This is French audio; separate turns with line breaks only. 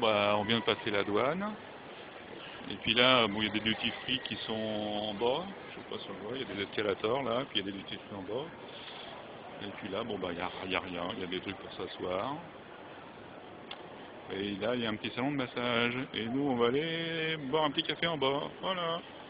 bah, on vient de passer la douane. Et puis là, bon, il y a des duty free qui sont en bas. Je sais pas si on le voit, il y a des escalators là, puis il y a des duty free en bas. Et puis là, bon, bah, il y a rien. Il y a des trucs pour s'asseoir. Et là, il y a un petit salon de massage. Et nous, on va aller boire un petit café en bas. Voilà.